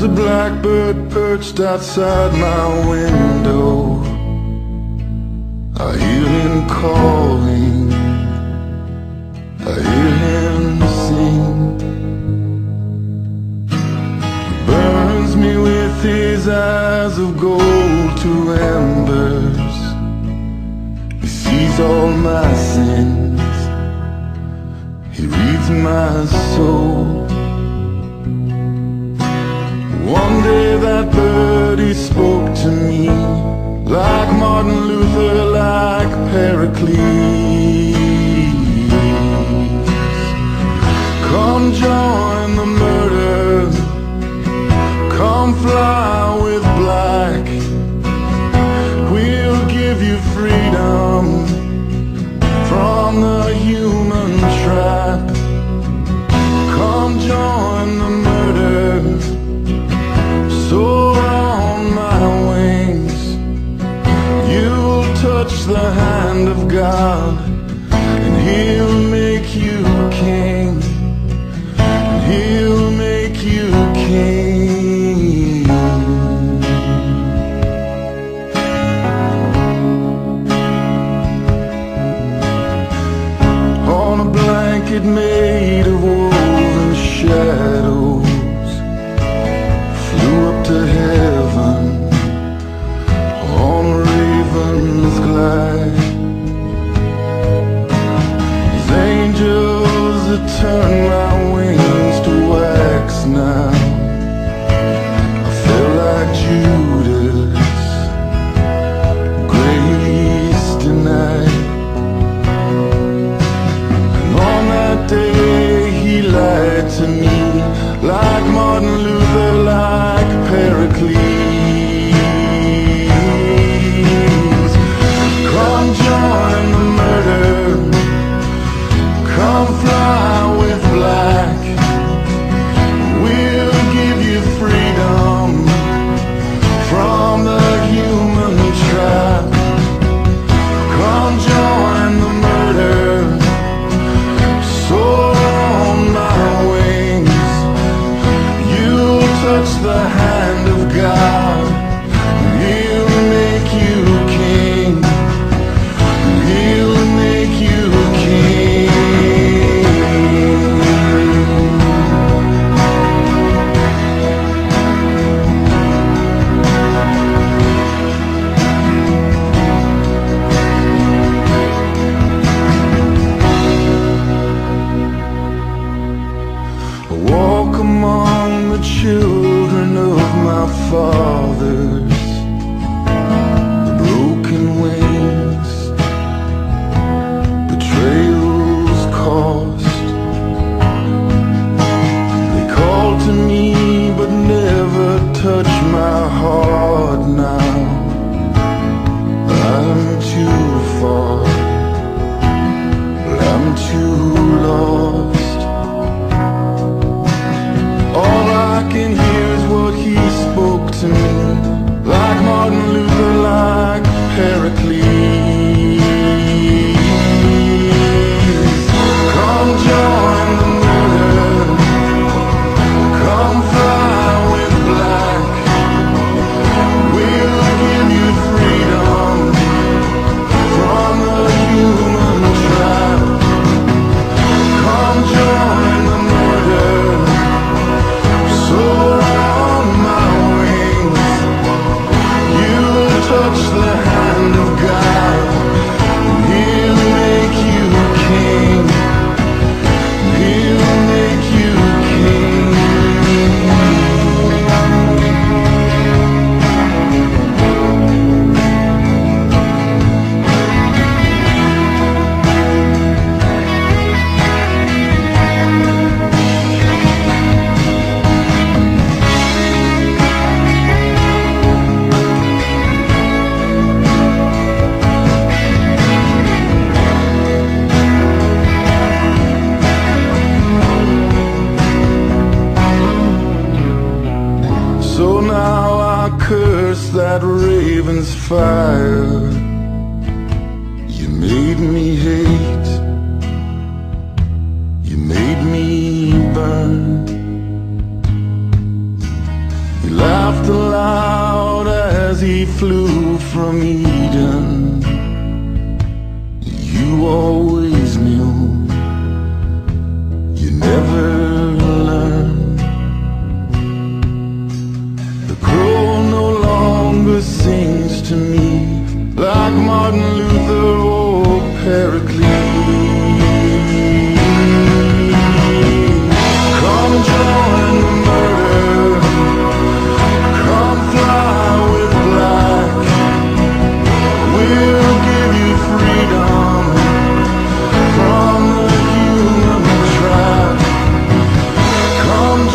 There's a blackbird perched outside my window. I hear him calling, I hear him sing. He burns me with his eyes of gold to embers. He sees all my sins, he reads my soul. One day that bird, he spoke to me, like Martin Luther, like Pericles. Come join the murder, come fly with black. We'll give you freedom from the human trap. Come join the murder, soar on my wings. You'll touch the hand of God, and He'll make you king, and He'll make you king. On a blanket made of woven shadows, flew up to heaven on a raven's glide. These angels that turn my wings to wax now, I felt like Judas, grace denied. And on that day he lied to me, like Martin Luther, like Pericles. Come join the murder, come fly with black. We'll give you freedom from the human trap. Come join the murder, soar on my wings. You'll touch the hand of God, and He'll make you king, and He'll make you king. I walk among the children of my fathers, the broken wings, betrayals cost. They call to me but never touch my heart now. I'm too far, I'm too lost. All I can hear is what he spoke to me, like Martin Luther, like Pericles. Come join the murder, come fly with black. We'll give you freedom from the human trap. Come join the murder, soar on my wings. You'll touch the hand of God, and He'll make you king, and He'll make you king. So now I curse that raven's fire. You made me hate, you made me burn. he flew from Eden. You always knew you never learn. The crow no longer sings to me like Martin Luther or Pericles. Come join the murder, come fly with black. We'll give you freedom from the human trap. Come